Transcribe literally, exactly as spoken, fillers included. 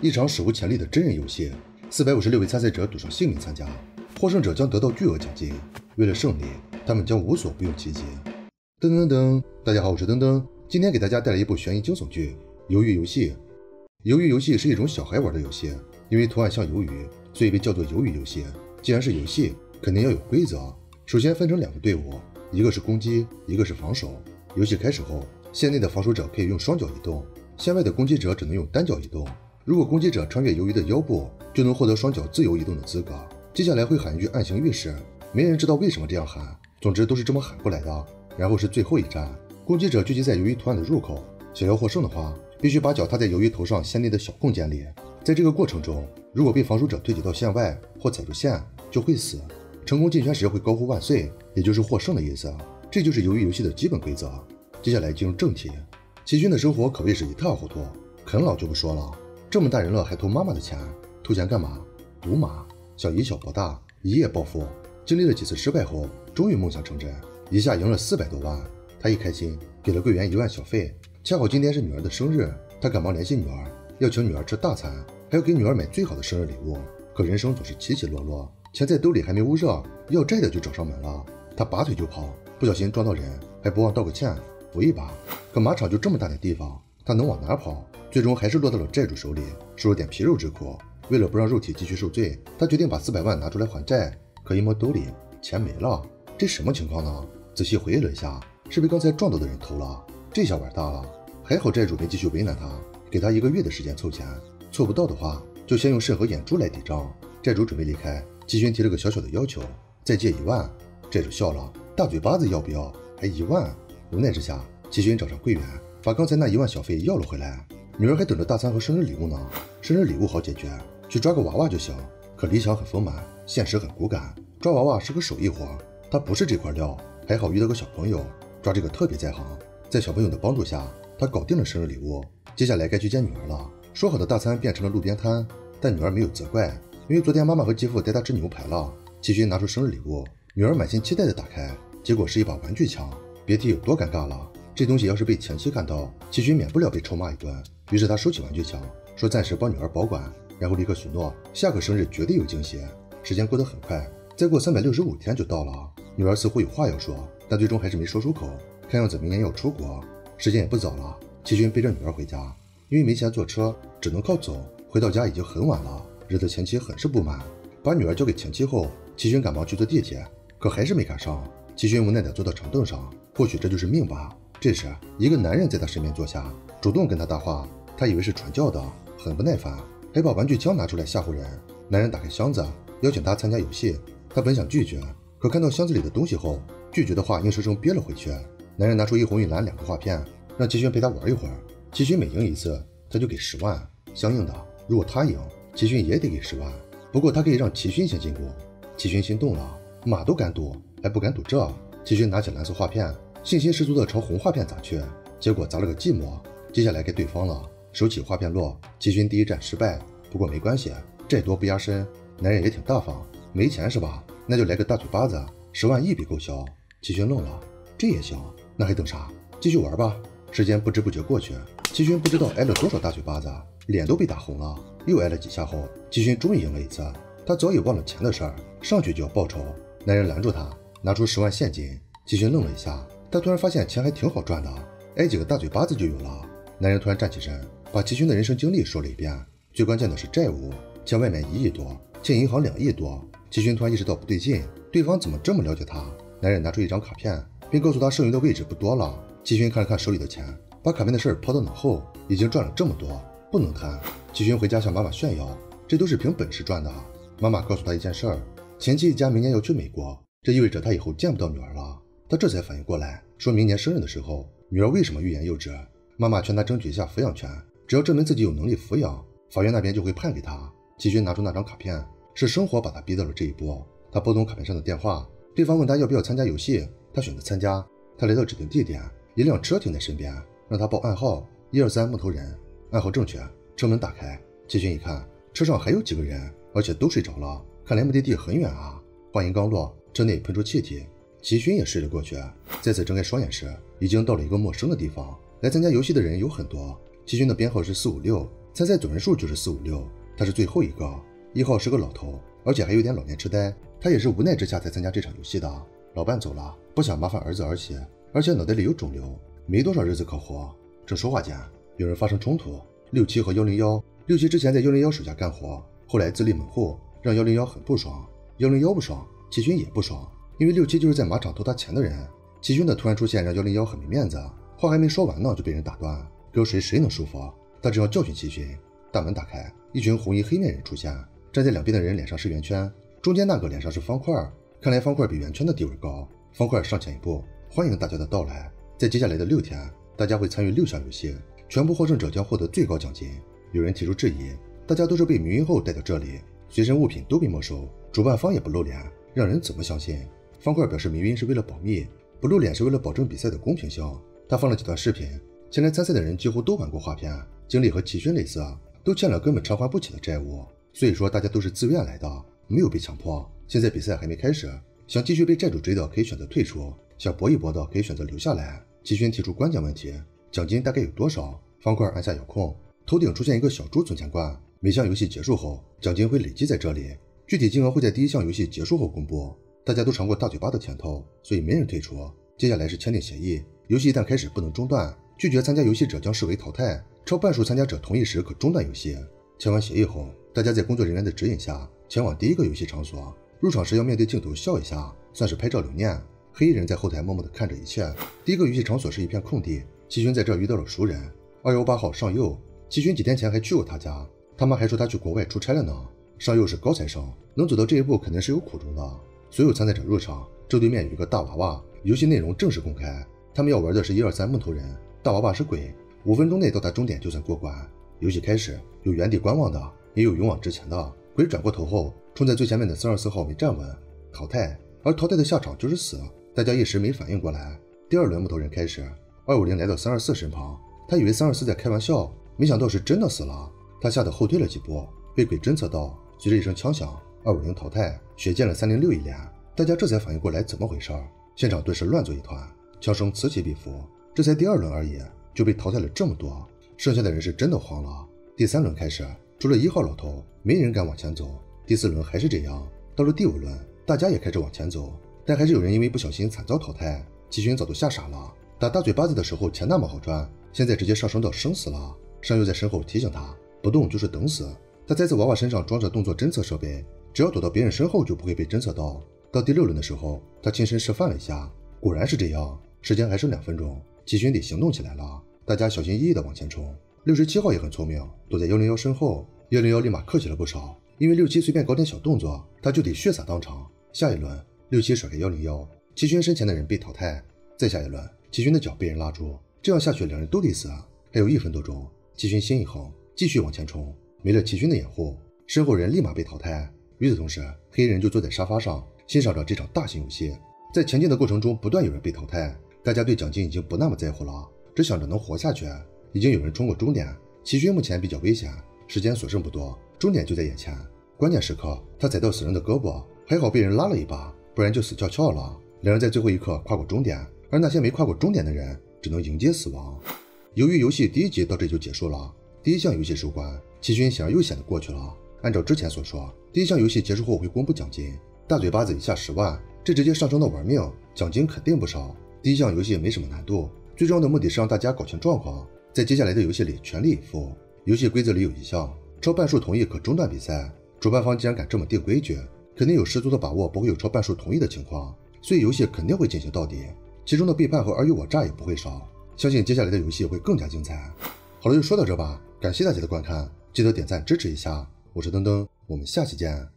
一场史无前例的真人游戏，四百五十六位参赛者赌上性命参加，获胜者将得到巨额奖金。为了胜利，他们将无所不用其极。噔噔噔，大家好，我是噔噔，今天给大家带来一部悬疑惊悚剧《鱿鱼游戏》。鱿鱼游戏是一种小孩玩的游戏，因为图案像鱿鱼，所以被叫做鱿鱼游戏。既然是游戏，肯定要有规则。首先分成两个队伍，一个是攻击，一个是防守。游戏开始后，线内的防守者可以用双脚移动，线外的攻击者只能用单脚移动。如果攻击者穿越鱿鱼的腰部，就能获得双脚自由移动的资格。接下来会喊一句暗行预示，没人知道为什么这样喊，总之都是这么喊过来的。然后是最后一战，攻击者聚集在鱿鱼图案的入口，想要获胜的话，必须把脚踏在鱿鱼头上线内的小空间里。在这个过程中，如果被防守者推挤到线外或踩住线，就会死。成功进圈时会高呼万岁，也就是获胜的意思。这就是鱿鱼游戏的基本规则。接下来进入正题，齐勋的生活可谓是一塌糊涂，啃老就不说了，这么大人了还偷妈妈的钱，偷钱干嘛？赌马，想以小博大，一夜暴富。经历了几次失败后，终于梦想成真，一下赢了四百多万。他一开心，给了柜员一万小费。恰好今天是女儿的生日，他赶忙联系女儿，要请女儿吃大餐，还要给女儿买最好的生日礼物。可人生总是起起落落，钱在兜里还没捂热，要债的就找上门了。他拔腿就跑，不小心撞到人，还不忘道个歉，扶一把。可马场就这么大点地方，他能往哪跑？最终还是落到了债主手里，受了点皮肉之苦。为了不让肉体继续受罪，他决定把四百万拿出来还债。可一摸兜里，钱没了，这什么情况呢？仔细回忆了一下，是被刚才撞到的人偷了。这下玩大了，还好债主没继续为难他，给他一个月的时间凑钱，凑不到的话，就先用肾和眼珠来抵账。债主准备离开，齐勋提了个小小的要求，再借一万。债主笑了，大嘴巴子要不要？还一万？无奈之下，齐勋找上柜员，把刚才那一万小费要了回来。女儿还等着大餐和生日礼物呢，生日礼物好解决，去抓个娃娃就行。可理想很丰满，现实很骨感，抓娃娃是个手艺活，他不是这块料。还好遇到个小朋友，抓这个特别在行。在小朋友的帮助下，他搞定了生日礼物。接下来该去见女儿了，说好的大餐变成了路边摊，但女儿没有责怪，因为昨天妈妈和继父带她吃牛排了。齐勋拿出生日礼物，女儿满心期待的打开，结果是一把玩具枪，别提有多尴尬了。这东西要是被前妻看到，齐勋免不了被臭骂一顿。于是他收起玩具枪，说暂时帮女儿保管，然后立刻许诺下个生日绝对有惊喜。时间过得很快，再过三百六十五天就到了。女儿似乎有话要说，但最终还是没说出口，看样子明年要出国。时间也不早了，齐勋背着女儿回家，因为没钱坐车，只能靠走。回到家已经很晚了，惹得前妻很是不满。把女儿交给前妻后，齐勋赶忙去坐地铁，可还是没赶上。齐勋无奈地坐到长凳上，或许这就是命吧。这时一个男人在他身边坐下，主动跟他搭话。他以为是传教的，很不耐烦，还把玩具枪拿出来吓唬人。男人打开箱子，邀请他参加游戏。他本想拒绝，可看到箱子里的东西后，拒绝的话硬生生憋了回去。男人拿出一红一蓝两个画片，让齐勋陪他玩一会儿。齐勋每赢一次，他就给十万。相应的，如果他赢，齐勋也得给十万。不过他可以让齐勋先进攻。齐勋心动了，马都敢赌，还不敢赌这。齐勋拿起蓝色画片，信心十足地朝红画片砸去，结果砸了个寂寞。接下来该对方了，手起画片落，齐勋第一战失败。不过没关系，债多不压身，男人也挺大方。没钱是吧？那就来个大嘴巴子，十万一笔勾销。齐勋愣了，这也行？那还等啥？继续玩吧。时间不知不觉过去，齐勋不知道挨了多少大嘴巴子，脸都被打红了。又挨了几下后，齐勋终于赢了一次。他早已忘了钱的事儿，上去就要报仇。男人拦住他，拿出十万现金。齐勋愣了一下，他突然发现钱还挺好赚的，挨几个大嘴巴子就有了。男人突然站起身，把齐勋的人生经历说了一遍。最关键的是债务，欠外面一亿多，欠银行两亿多。齐勋突然意识到不对劲，对方怎么这么了解他？男人拿出一张卡片，并告诉他剩余的位置不多了。齐勋看了看手里的钱，把卡片的事儿抛到脑后，已经赚了这么多，不能贪。齐勋回家向妈妈炫耀，这都是凭本事赚的。妈妈告诉他一件事儿，前妻一家明年要去美国，这意味着他以后见不到女儿了。他这才反应过来，说明年生日的时候，女儿为什么欲言又止？妈妈劝他争取一下抚养权，只要证明自己有能力抚养，法院那边就会判给他。齐勋拿出那张卡片，是生活把他逼到了这一步。他拨通卡片上的电话，对方问他要不要参加游戏，他选择参加。他来到指定地点，一辆车停在身边，让他报暗号一二三木头人。暗号正确，车门打开。齐勋一看，车上还有几个人，而且都睡着了，看来目的地很远啊。话音刚落，车内喷出气体，齐勋也睡了过去。再次睁开双眼时，已经到了一个陌生的地方。来参加游戏的人有很多，齐勋的编号是四五六， 参赛总人数就是四五六，他是最后一个。一号是个老头，而且还有点老年痴呆，他也是无奈之下才参加这场游戏的。老伴走了，不想麻烦儿子儿媳，而且脑袋里有肿瘤，没多少日子可活。正说话间，有人发生冲突，六七和一零一，六七之前在一零一手下干活，后来自立门户，让一零一很不爽。一零一不爽，齐勋也不爽，因为六七就是在马场偷他钱的人。齐勋的突然出现让一零一很没面子，话还没说完呢就被人打断，搁谁谁能舒服？他正要教训齐勋，大门打开，一群红衣黑面人出现，站在两边的人脸上是圆圈，中间那个脸上是方块，看来方块比圆圈的地位高。方块上前一步，欢迎大家的到来。在接下来的六天，大家会参与六项游戏，全部获胜者将获得最高奖金。有人提出质疑，大家都是被迷晕后带到这里，随身物品都被没收，主办方也不露脸，让人怎么相信？方块表示迷晕是为了保密，不露脸是为了保证比赛的公平性。他放了几段视频，前来参赛的人几乎都玩过画片，经历和齐勋类似，都欠了根本偿还不起的债务，所以说大家都是自愿来的，没有被强迫。现在比赛还没开始，想继续被债主追的可以选择退出，想搏一搏的可以选择留下来。齐勋提出关键问题，奖金大概有多少？方块按下遥控，头顶出现一个小猪存钱罐，每项游戏结束后，奖金会累积在这里，具体金额会在第一项游戏结束后公布。大家都尝过大嘴巴的甜头，所以没人退出。接下来是签订协议，游戏一旦开始不能中断，拒绝参加游戏者将视为淘汰，超半数参加者同意时可中断游戏。签完协议后，大家在工作人员的指引下前往第一个游戏场所，入场时要面对镜头笑一下，算是拍照留念。黑衣人在后台默默地看着一切。第一个游戏场所是一片空地，齐勋在这儿遇到了熟人，二一八号上佑。齐勋几天前还去过他家，他妈还说他去国外出差了呢。上佑是高材生，能走到这一步肯定是有苦衷的。所有参赛者入场，正对面有一个大娃娃，游戏内容正式公开。他们要玩的是一二三木头人，大娃娃是鬼，五分钟内到达终点就算过关。游戏开始，有原地观望的，也有勇往直前的。鬼转过头后，冲在最前面的三二四号没站稳，淘汰。而淘汰的下场就是死，大家一时没反应过来。第二轮木头人开始，二五零来到三二四身旁，他以为三二四在开玩笑，没想到是真的死了。他吓得后退了几步，被鬼侦测到，随着一声枪响，二五零淘汰，血溅了三零六一脸。大家这才反应过来怎么回事，现场顿时乱作一团，枪声此起彼伏。这才第二轮而已，就被淘汰了这么多，剩下的人是真的慌了。第三轮开始，除了一号老头，没人敢往前走。第四轮还是这样，到了第五轮，大家也开始往前走，但还是有人因为不小心惨遭淘汰。齐勋早都吓傻了，打大嘴巴子的时候钱那么好赚，现在直接上升到生死了。上佑在身后提醒他，不动就是等死。他在此娃娃身上装着动作侦测设备，只要躲到别人身后就不会被侦测到。到第六轮的时候，他亲身示范了一下，果然是这样。时间还剩两分钟，齐勋得行动起来了。大家小心翼翼地往前冲。六十七号也很聪明，躲在一零一身后。一零一立马客气了不少，因为六七随便搞点小动作，他就得血洒当场。下一轮，六七甩开一零一，齐勋身前的人被淘汰。再下一轮，齐勋的脚被人拉住，这样下去两人都得死。还有一分多钟，齐勋心一横，继续往前冲。没了齐勋的掩护，身后人立马被淘汰。与此同时，黑人就坐在沙发上欣赏着这场大型游戏。在前进的过程中，不断有人被淘汰，大家对奖金已经不那么在乎了，只想着能活下去。已经有人冲过终点，齐勋目前比较危险，时间所剩不多，终点就在眼前。关键时刻，他踩到死人的胳膊，还好被人拉了一把，不然就死翘翘了。两人在最后一刻跨过终点，而那些没跨过终点的人只能迎接死亡。由于游戏第一集到这就结束了，第一项游戏收官，齐勋显而又显的过去了。按照之前所说，第一项游戏结束后会公布奖金，大嘴巴子以下十万，这直接上升到玩命，奖金肯定不少。第一项游戏没什么难度，最重要的目的是让大家搞清状况，在接下来的游戏里全力以赴。游戏规则里有一项，超半数同意可中断比赛。主办方既然敢这么定规矩，肯定有十足的把握不会有超半数同意的情况，所以游戏肯定会进行到底，其中的背叛和尔虞我诈也不会少。相信接下来的游戏会更加精彩。好了，就说到这吧，感谢大家的观看，记得点赞支持一下。我是登登，我们下期见。